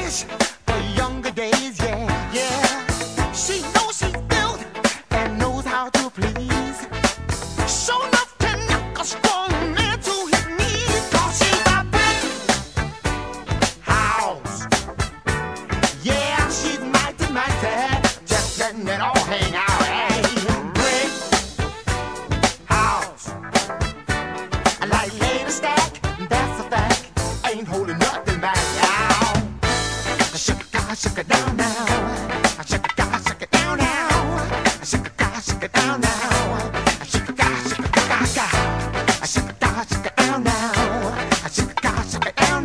wish for younger days, yeah, yeah. She knows she's built and knows how to please. Show enough to knock a strong man to his knees. 'Cause she's a brick house. Yeah, she's mighty, mighty. Just letting it all hang out. Hey, brick house. I like lady stack, that's a fact. Ain't holding nothing back now. Shake it down now. Shake it down now. Shake it down now. Shake it down now. Shake it down now. Shake it down now. Shake it down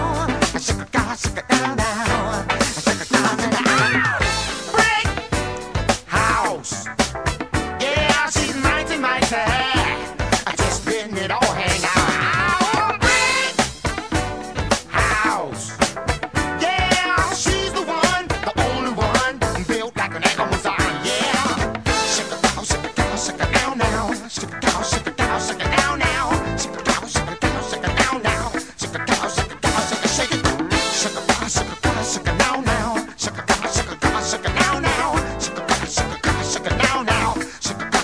now. Brick house. Yeah, she's mighty, mighty. Just letting it all hang out. Brick house. Yeah, she's the one, the only one, built like an Amazon. Yeah, shake it down now. Shake it down now. Shake it down now. Shake it down now. Shake it down, shake it now now. Shake it down now. Shake it now now. Shake it now now. Shake it.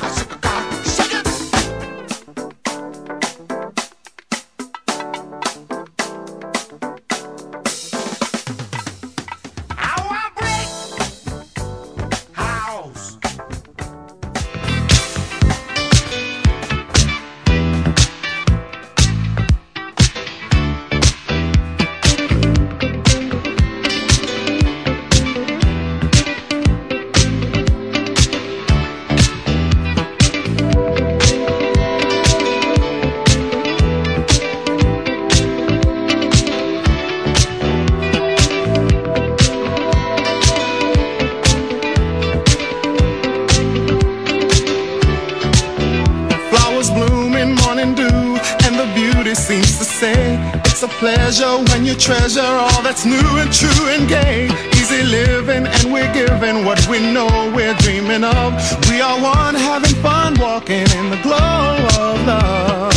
How I break house. Flowers bloom in morning dew, and the beauty seems to say it's a pleasure when you treasure all that's new and true and gay. Easy living, and we're giving what we know we're dreaming of. We are one, having fun, walking in the glow of love.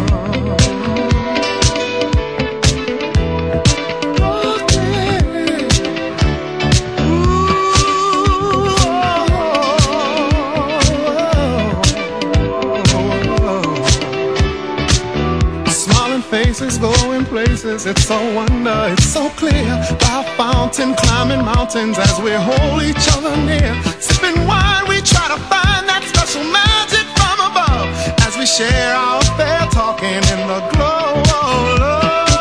Faces going places, it's so wonder, it's so clear. By a fountain, climbing mountains as we hold each other near. Sipping wine, we try to find that special magic from above as we share our affair, talking in the glow of love.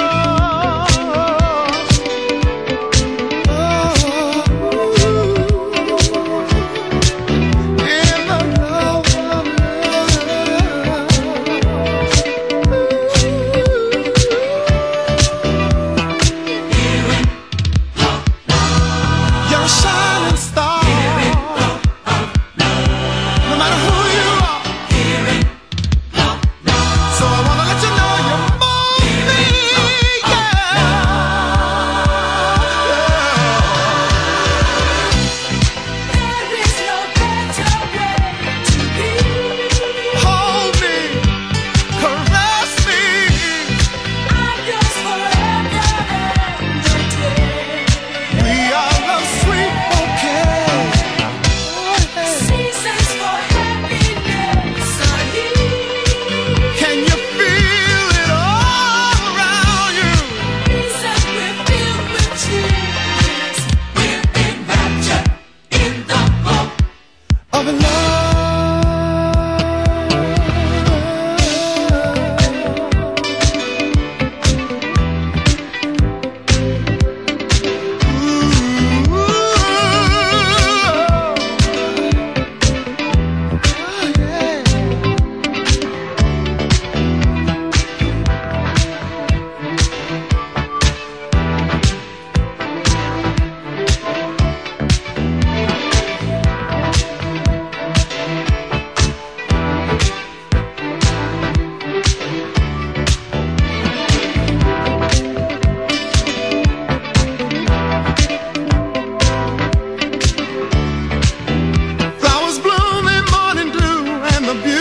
In the glow of love. You're a shining star. No matter who you are. So I wanna let you know you're more me, yeah. There is no better way to be. Hold me, caress me. I'm yours forever and a day. We are love's sweet bouquet. Seasons for happiness are here. Can you feel it all around you? Seasons we're filled with tears. We're enraptured in the glow. Of love.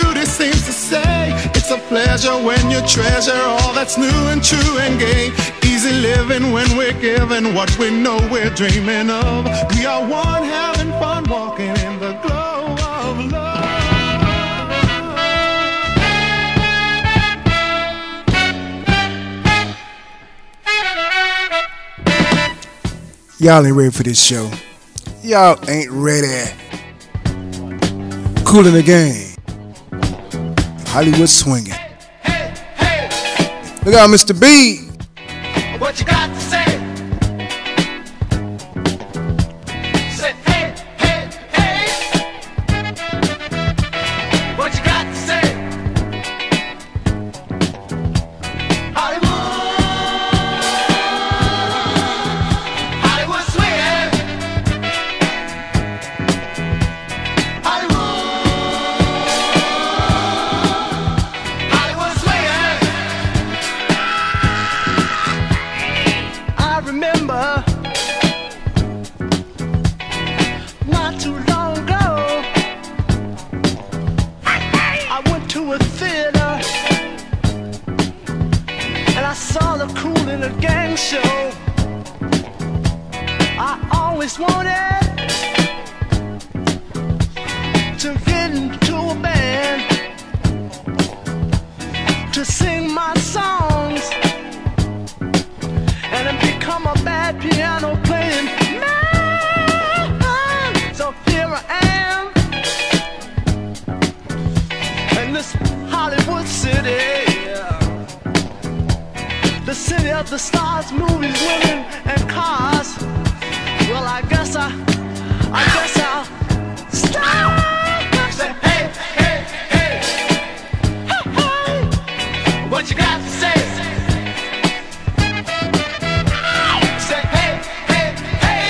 Pleasure when you treasure all that's new and true and gay. Easy Easy living when we're giving what we know we're dreaming of. We are one having fun walking in the glow of love. Y'all ain't ready for this show. Y'all ain't ready. Cool in the Game. Hollywood swinging. Hey, hey, Look out, Mr. B. what you got to say? Say, hey, hey, hey. What you got to say? Hollywood swinging. Hollywood swinging. I remember not too long ago, I went to a theater and I saw the Kool and the Gang show. I always wanted to get into a band to sing my songs and then become a bad piano playing man. So here I am in this Hollywood city, the city of the stars, movies, women, and cars. Well, I guess I'll stop. Say, hey, hey, hey, hey, hey. What you got to say? Say, hey, hey, hey.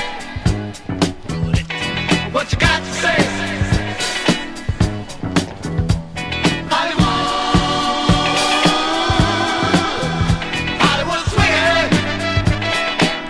What you got to say? Hollywood swinging.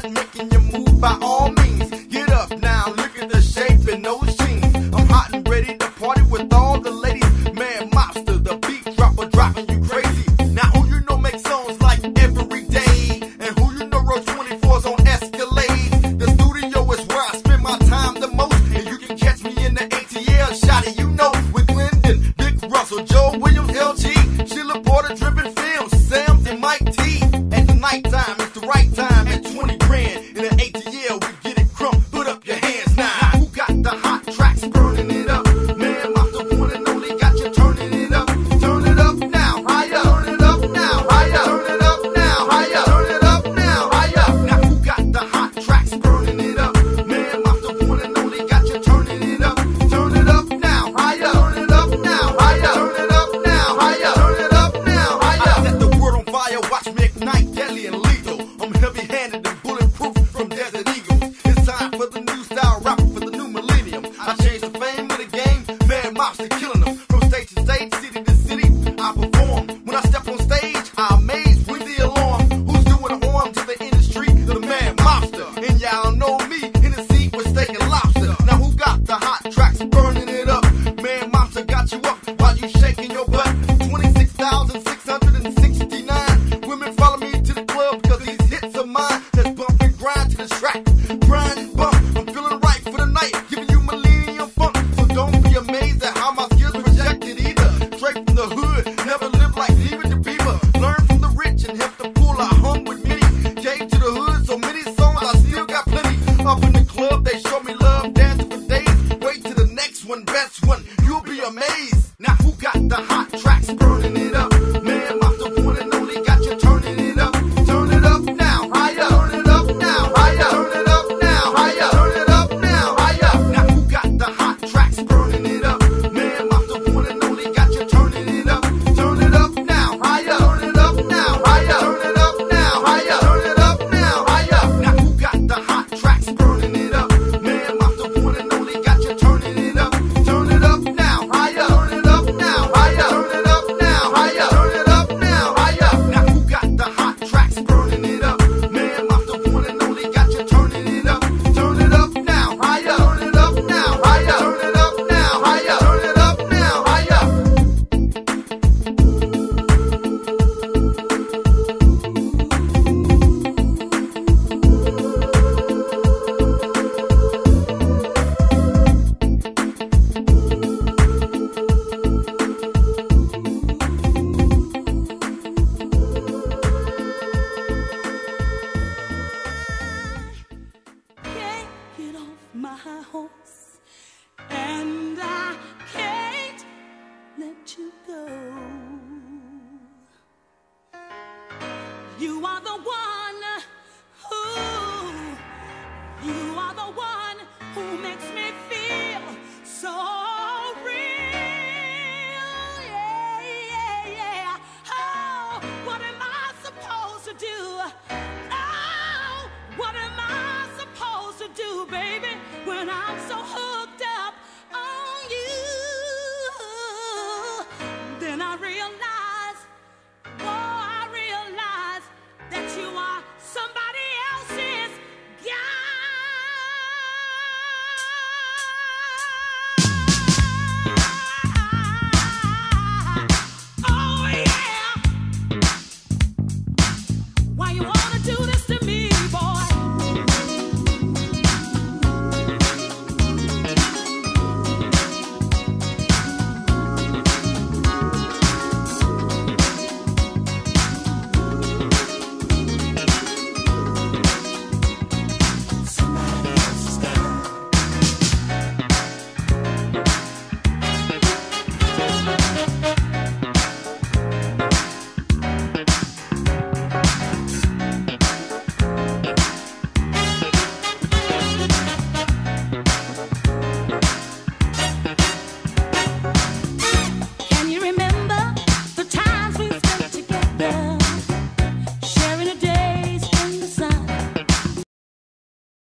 start making your move by all means. Get up now, look at the shape in those jeans. I'm hot and ready to party with all the ladies. Man, Mobster, the beat dropper, driving you crazy. Now who you know makes songs like every day, and who you know rolls 24s on Escalade. The studio is where I spend my time the most, and you can catch me in the ATL, shawty, you know, with Glendon, Big Russell, Joe Williams, LG, Sheila Porter, Driven Films, Sam's and Mike T. At the nighttime, it's the right time at 20 grand. In the ATL, we get it crump, put up your hands now. Who got the hot tracks burning it up? Man, Mobster one and only got you turning it up. Turn it up now, higher. Turn it up now, higher. Turn it up now, higher. Turn it up now, higher. Now who got the hot tracks burning it up? Man, Mobster one and only got you turning it up. Turn it up now, higher. Turn it up now, higher. Turn it up now, higher. Turn it up now, higher. I set the world on fire, watch me ignite, deadly and lethal. I'm heavy-handed and bulletproof from Desert Eagles. It's time for the new style, rapping for the new millennium. I changed the fame of the game, man, Mobster killing them. From stage to stage, city to city, I perform. When I step on stage, I amaze with the alarm. Who's doing harm to the industry? The man Mobster. And y'all know me, in the seat with steak and lobster. Now who got the hot tracks burning it up? Man, Mobster got you up while you shaking your butt. 26,669 women follow me to the club because these hits are mine. Let's bump and grind to the track.